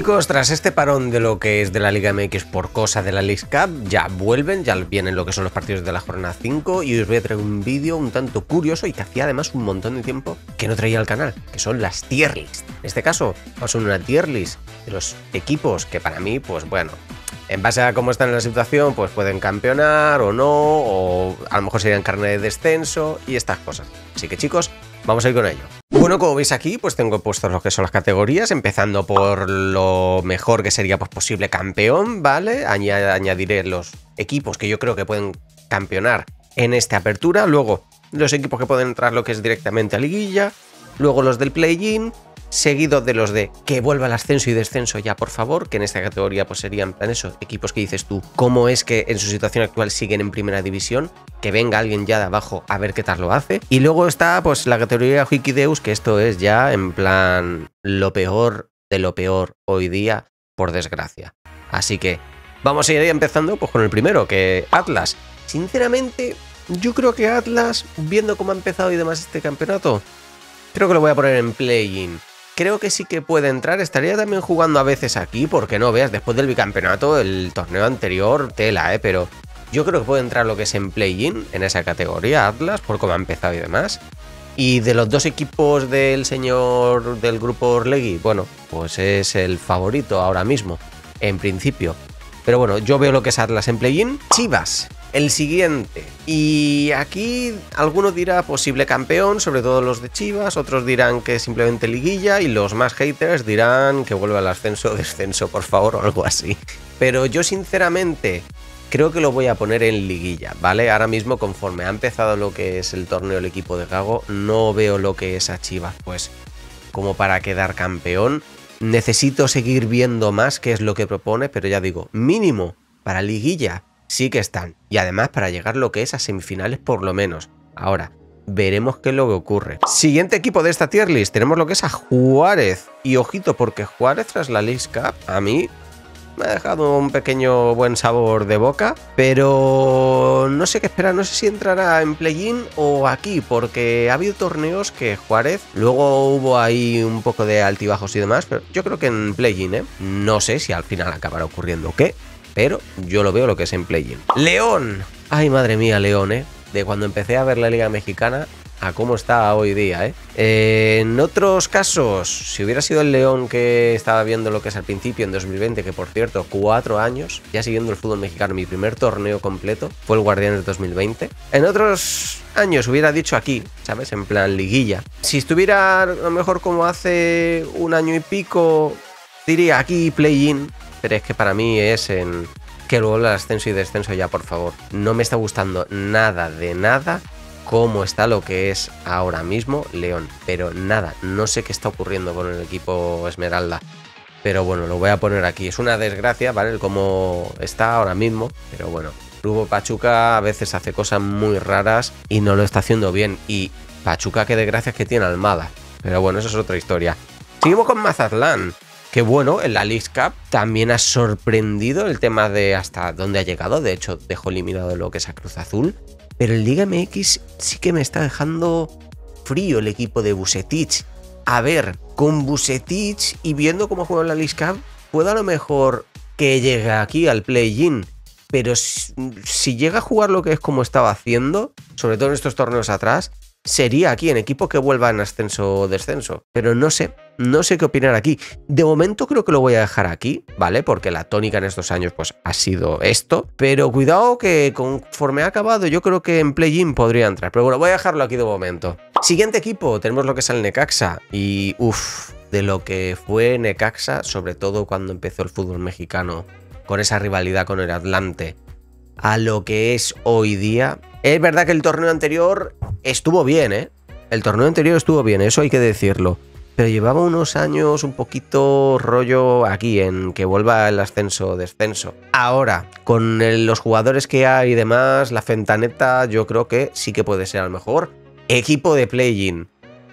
Chicos, tras este parón de lo que es de la Liga MX por cosa de la Leagues Cup, ya vuelven, ya vienen lo que son los partidos de la jornada 5 y os voy a traer un vídeo un tanto curioso y que hacía además un montón de tiempo que no traía al canal, que son las tier list. En este caso, vamos a una tier list de los equipos que para mí, pues bueno, en base a cómo están en la situación, pues pueden campeonar o no, o a lo mejor serían carne de descenso y estas cosas. Así que chicos, vamos a ir con ello. Bueno, como veis aquí, pues tengo puestos lo que son las categorías, empezando por lo mejor que sería pues posible campeón, ¿vale? Añadiré los equipos que yo creo que pueden campeonar en esta apertura, luego los equipos que pueden entrar lo que es directamente a liguilla, luego los del play-in, seguido de los de que vuelva el ascenso y descenso ya, por favor, que en esta categoría pues serían plan eso, equipos que dices tú, ¿cómo es que en su situación actual siguen en primera división? Que venga alguien ya de abajo a ver qué tal lo hace. Y luego está pues la categoría Wikideus, que esto es ya en plan lo peor de lo peor hoy día, por desgracia. Así que vamos a ir empezando pues con el primero, que Atlas. Sinceramente, yo creo que Atlas, viendo cómo ha empezado y demás este campeonato, creo que lo voy a poner en play-in. Creo que sí que puede entrar, estaría también jugando a veces aquí, porque no veas, después del bicampeonato, el torneo anterior, tela, pero yo creo que puede entrar lo que es en play-in, en esa categoría, Atlas, por cómo ha empezado y demás. Y de los dos equipos del señor del grupo Orlegui, bueno, pues es el favorito ahora mismo, en principio. Pero bueno, yo veo lo que es Atlas en play-in. Chivas, el siguiente. Y aquí algunos dirá posible campeón, sobre todo los de Chivas, otros dirán que simplemente liguilla y los más haters dirán que vuelva al ascenso o descenso, por favor, o algo así. Pero yo sinceramente creo que lo voy a poner en liguilla, ¿vale? Ahora mismo, conforme ha empezado lo que es el torneo el equipo de Gago, no veo lo que es a Chivas, pues como para quedar campeón. Necesito seguir viendo más qué es lo que propone, pero ya digo, mínimo para liguilla sí que están. Y además para llegar lo que es a semifinales por lo menos. Ahora, veremos qué es lo que ocurre. Siguiente equipo de esta tier list, tenemos lo que es a Juárez. Y ojito, porque Juárez tras la Leagues Cup, a mí me ha dejado un pequeño buen sabor de boca, pero no sé qué esperar, no sé si entrará en play-in o aquí, porque ha habido torneos que Juárez, luego hubo ahí un poco de altibajos y demás, pero yo creo que en play-in, ¿eh? No sé si al final acabará ocurriendo qué, pero yo lo veo lo que es en play-in. León, ay madre mía, León, de cuando empecé a ver la Liga Mexicana a cómo está hoy día, En otros casos, si hubiera sido el León que estaba viendo lo que es al principio, en 2020, que por cierto, 4 años, ya siguiendo el fútbol mexicano, mi primer torneo completo fue el Guardianes 2020. En otros años hubiera dicho aquí, ¿sabes? En plan liguilla. Si estuviera a lo mejor como hace un año y pico, diría aquí play-in, pero es que para mí es en que luego el ascenso y descenso ya, por favor. No me está gustando nada de nada cómo está lo que es ahora mismo León, pero nada, no sé qué está ocurriendo con el equipo Esmeralda, pero bueno, lo voy a poner aquí, es una desgracia, ¿vale? Cómo está ahora mismo, pero bueno, Grupo Pachuca a veces hace cosas muy raras y no lo está haciendo bien, y Pachuca qué desgracia que tiene Almada, pero bueno, eso es otra historia. Seguimos con Mazatlán, que bueno, en la Leagues Cup también ha sorprendido el tema de hasta dónde ha llegado, de hecho dejó eliminado lo que es a Cruz Azul. Pero en Liga MX sí que me está dejando frío el equipo de Vucetich. A ver, con Vucetich y viendo cómo juega en la Leagues Cup, puedo a lo mejor que llegue aquí al play-in. Pero si llega a jugar lo que es como estaba haciendo, sobre todo en estos torneos atrás, sería aquí en equipo que vuelva en ascenso o descenso. Pero no sé qué opinar aquí. De momento creo que lo voy a dejar aquí, ¿vale? Porque la tónica en estos años pues ha sido esto. Pero cuidado que conforme ha acabado yo creo que en play-in podría entrar. Pero bueno, voy a dejarlo aquí de momento. Siguiente equipo, tenemos lo que es el Necaxa. Y de lo que fue Necaxa, sobre todo cuando empezó el fútbol mexicano, con esa rivalidad con el Atlante, a lo que es hoy día. Es verdad que el torneo anterior estuvo bien, El torneo anterior estuvo bien, eso hay que decirlo. Pero llevaba unos años un poquito rollo aquí en que vuelva el ascenso o descenso. Ahora, con los jugadores que hay y demás, la Fentaneta yo creo que sí que puede ser a lo mejor equipo de play-in.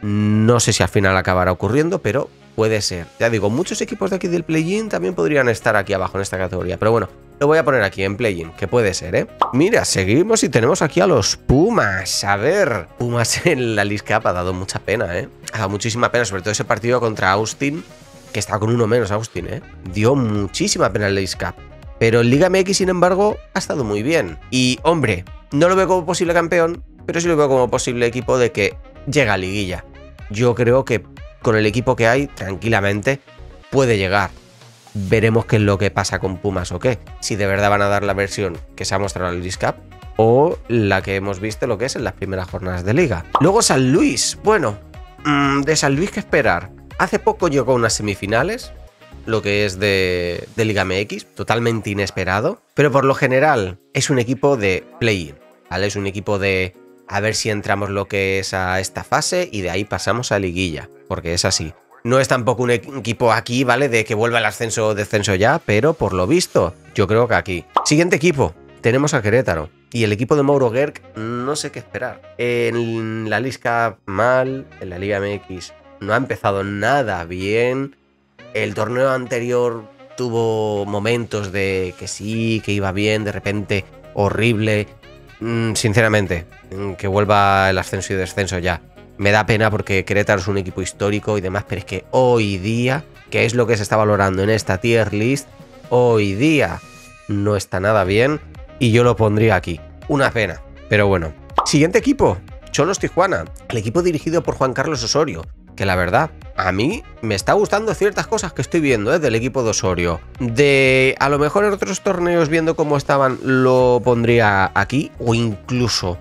No sé si al final acabará ocurriendo, pero puede ser. Ya digo, muchos equipos de aquí del play-in también podrían estar aquí abajo en esta categoría. Pero bueno, lo voy a poner aquí en play-in, que puede ser, Mira, seguimos y tenemos aquí a los Pumas. A ver, Pumas en la Leagues Cup ha dado mucha pena, Ha dado muchísima pena, sobre todo ese partido contra Austin. que está con uno menos Austin, ¿eh? Dio muchísima pena en la League Cup. Pero en Liga MX, sin embargo, ha estado muy bien. Y, hombre, no lo veo como posible campeón, pero sí lo veo como posible equipo de que llega a liguilla. Yo creo que con el equipo que hay, tranquilamente, puede llegar. Veremos qué es lo que pasa con Pumas o qué. Si de verdad van a dar la versión que se ha mostrado en la League Cup o la que hemos visto lo que es en las primeras jornadas de liga. Luego San Luis. Bueno, de San Luis, ¿qué esperar? Hace poco llegó a unas semifinales, lo que es de Liga MX, totalmente inesperado, pero por lo general es un equipo de play-in, ¿vale? Es un equipo de a ver si entramos lo que es a esta fase y de ahí pasamos a liguilla, porque es así. No es tampoco un equipo aquí, ¿vale? De que vuelva el ascenso o descenso ya, pero por lo visto, yo creo que aquí. Siguiente equipo, tenemos a Querétaro. Y el equipo de Mauro Gerg, no sé qué esperar. En la League Cup mal, en la Liga MX no ha empezado nada bien. El torneo anterior tuvo momentos de que sí, que iba bien, de repente horrible. Sinceramente, que vuelva el ascenso y descenso ya. Me da pena porque Querétaro es un equipo histórico y demás, pero es que hoy día, que es lo que se está valorando en esta tier list, hoy día no está nada bien y yo lo pondría aquí. Una pena, pero bueno. Siguiente equipo, Xolos Tijuana, el equipo dirigido por Juan Carlos Osorio, que la verdad, a mí me está gustando ciertas cosas que estoy viendo del equipo de Osorio. De a lo mejor en otros torneos, viendo cómo estaban, lo pondría aquí o incluso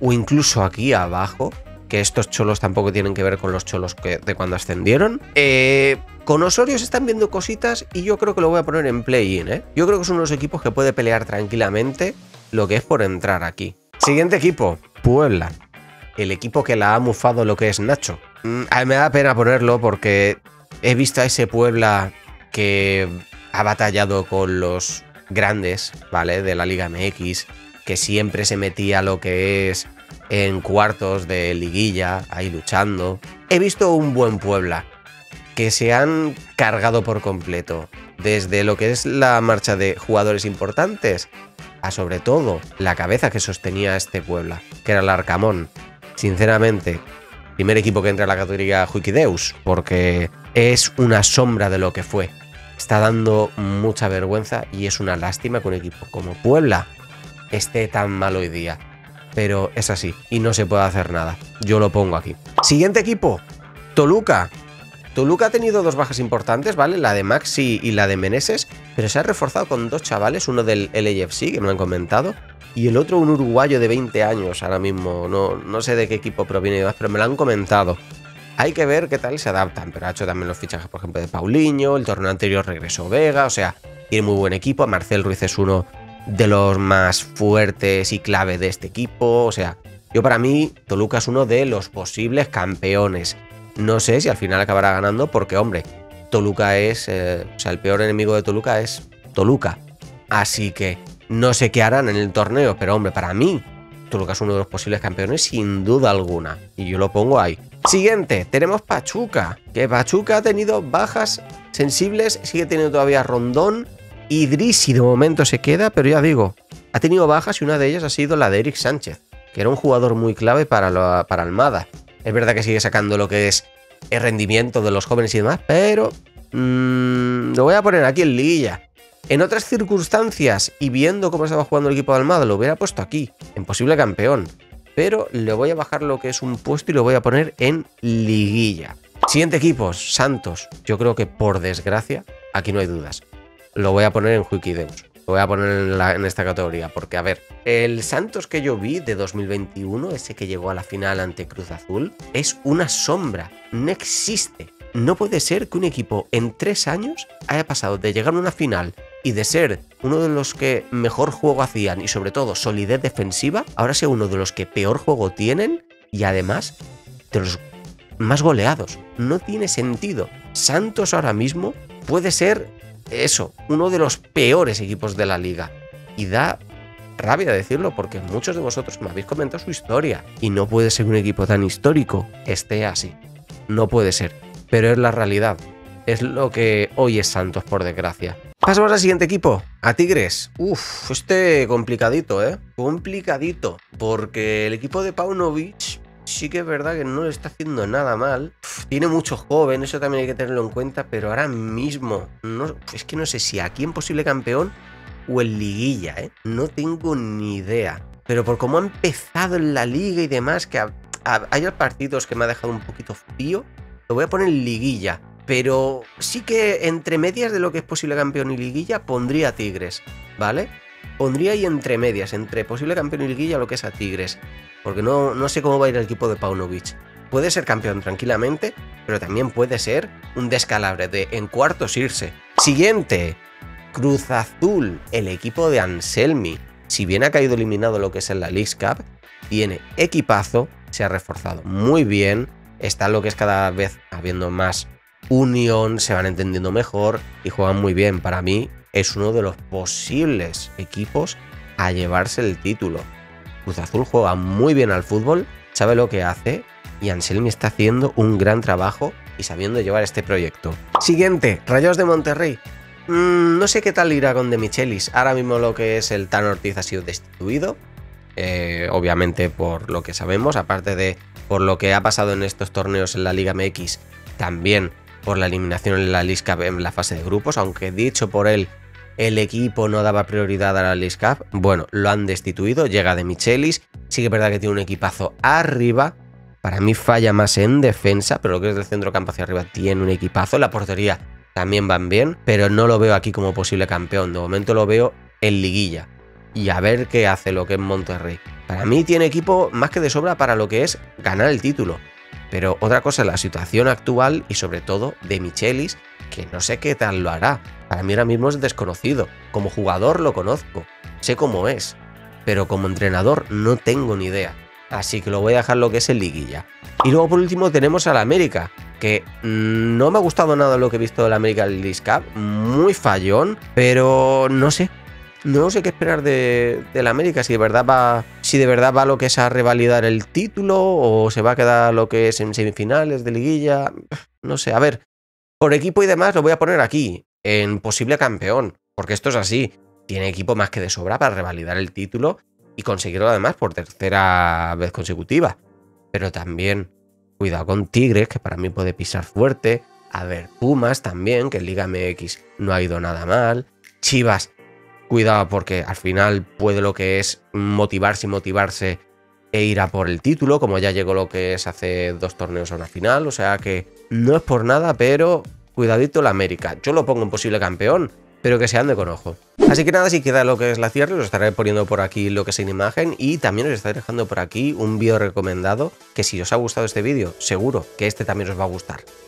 aquí abajo, que estos Xolos tampoco tienen que ver con los Xolos de cuando ascendieron. Con Osorio se están viendo cositas y yo creo que lo voy a poner en play-in, ¿eh? Yo creo que es uno de los equipos que puede pelear tranquilamente lo que es por entrar aquí. Siguiente equipo, Puebla. El equipo que la ha mufado lo que es Nacho. A mí me da pena ponerlo porque he visto a ese Puebla que ha batallado con los grandes, ¿vale? De la Liga MX, que siempre se metía lo que es en cuartos de liguilla, ahí luchando. He visto un buen Puebla, que se han cargado por completo, desde lo que es la marcha de jugadores importantes, a sobre todo la cabeza que sostenía este Puebla, que era el Arcamón. Sinceramente, primer equipo que entra a la categoría Juiquideus, porque es una sombra de lo que fue. Está dando mucha vergüenza y es una lástima que un equipo como Puebla esté tan mal hoy día. Pero es así y no se puede hacer nada. Yo lo pongo aquí. Siguiente equipo, Toluca. Toluca ha tenido dos bajas importantes, ¿vale? La de Maxi y la de Meneses, pero se ha reforzado con dos chavales, uno del LAFC, que me lo han comentado, y el otro un uruguayo de 20 años ahora mismo. No sé de qué equipo proviene y demás, pero me lo han comentado. Hay que ver qué tal se adaptan, pero ha hecho también los fichajes, por ejemplo, de Paulinho. El torneo anterior regresó Vega, o sea, tiene muy buen equipo. Marcel Ruiz es uno de los más fuertes y clave de este equipo. O sea, yo para mí, Toluca es uno de los posibles campeones. No sé si al final acabará ganando porque, hombre, Toluca es... o sea, el peor enemigo de Toluca es Toluca. Así que no sé qué harán en el torneo, pero, hombre, para mí, Toluca es uno de los posibles campeones sin duda alguna. Y yo lo pongo ahí. Siguiente, tenemos Pachuca. Que Pachuca ha tenido bajas sensibles, sigue teniendo todavía Rondón. Idrissi de momento se queda, pero ya digo, ha tenido bajas y una de ellas ha sido la de Eric Sánchez, que era un jugador muy clave para Almada. Es verdad que sigue sacando lo que es el rendimiento de los jóvenes y demás, pero lo voy a poner aquí en liguilla. En otras circunstancias y viendo cómo estaba jugando el equipo de Almada, lo hubiera puesto aquí, en posible campeón. Pero le voy a bajar lo que es un puesto y lo voy a poner en liguilla. Siguiente equipo, Santos. Yo creo que por desgracia, aquí no hay dudas. Lo voy a poner en Juiquideus. Lo voy a poner en esta categoría. Porque, a ver, el Santos que yo vi de 2021, ese que llegó a la final ante Cruz Azul, es una sombra. No existe. No puede ser que un equipo en 3 años haya pasado de llegar a una final y de ser uno de los que mejor juego hacían y sobre todo solidez defensiva, ahora sea uno de los que peor juego tienen y además de los más goleados. No tiene sentido. Santos ahora mismo puede ser eso, uno de los peores equipos de la liga. Y da rabia decirlo porque muchos de vosotros me habéis comentado su historia. Y no puede ser un equipo tan histórico esté así. No puede ser. Pero es la realidad. Es lo que hoy es Santos, por desgracia. Pasamos al siguiente equipo, a Tigres. Complicadito, ¿eh? Complicadito. Porque el equipo de Paunovic sí que es verdad que no le está haciendo nada mal. Tiene mucho joven, eso también hay que tenerlo en cuenta, pero ahora mismo es que no sé si aquí en posible campeón o en liguilla, ¿eh? No tengo ni idea. Pero por cómo ha empezado en la liga y demás, que hay partidos que me ha dejado un poquito frío, lo voy a poner en liguilla. Pero sí que entre medias de lo que es posible campeón y liguilla pondría a Tigres, ¿vale? Pondría ahí entre medias, entre posible campeón y liguilla lo que es a Tigres. Porque no sé cómo va a ir el equipo de Paunovic. Puede ser campeón tranquilamente, pero también puede ser un descalabre de en cuartos irse. Siguiente, Cruz Azul, el equipo de Anselmi. Si bien ha caído eliminado lo que es en la Leagues Cup, tiene equipazo, se ha reforzado muy bien, está lo que es cada vez habiendo más unión, se van entendiendo mejor y juegan muy bien. Para mí es uno de los posibles equipos a llevarse el título. Cruz Azul juega muy bien al fútbol, sabe lo que hace y Anselmi está haciendo un gran trabajo y sabiendo llevar este proyecto. Siguiente, Rayados de Monterrey. No sé qué tal irá con De Michelis. Ahora mismo lo que es el Tan Ortiz ha sido destituido. Obviamente por lo que sabemos, aparte de por lo que ha pasado en estos torneos en la Liga MX, también por la eliminación en la Leagues Cup en la fase de grupos, aunque dicho por él, el equipo no daba prioridad a la Leagues Cup. Bueno, lo han destituido, llega De Michelis, sí que es verdad que tiene un equipazo arriba, para mí falla más en defensa, pero lo que es del centro campo hacia arriba tiene un equipazo, la portería también van bien, pero no lo veo aquí como posible campeón, de momento lo veo en liguilla. Y a ver qué hace lo que es Monterrey. Para mí tiene equipo más que de sobra para lo que es ganar el título. Pero otra cosa es la situación actual y sobre todo De Michelis, que no sé qué tal lo hará. Para mí ahora mismo es desconocido. Como jugador lo conozco, sé cómo es, pero como entrenador no tengo ni idea. Así que lo voy a dejar lo que es en liguilla. Y luego por último tenemos al América, que no me ha gustado nada lo que he visto del América Leagues Cup. Muy fallón, pero no sé. No sé qué esperar del América, si de verdad va lo que es a revalidar el título o se va a quedar lo que es en semifinales de liguilla. No sé, a ver, por equipo y demás lo voy a poner aquí, en posible campeón, porque esto es así. Tiene equipo más que de sobra para revalidar el título y conseguirlo además por tercera vez consecutiva. Pero también, cuidado con Tigres, que para mí puede pisar fuerte. A ver, Pumas también, que en Liga MX no ha ido nada mal. Chivas, cuidado porque al final puede lo que es motivarse e ir a por el título, como ya llegó lo que es hace 2 torneos a una final. O sea que no es por nada, pero cuidadito la América. Yo lo pongo en posible campeón, pero que se ande con ojo. Así que nada, si queda lo que es la cierre, os estaré poniendo por aquí lo que es en imagen y también os estaré dejando por aquí un vídeo recomendado que si os ha gustado este vídeo, seguro que este también os va a gustar.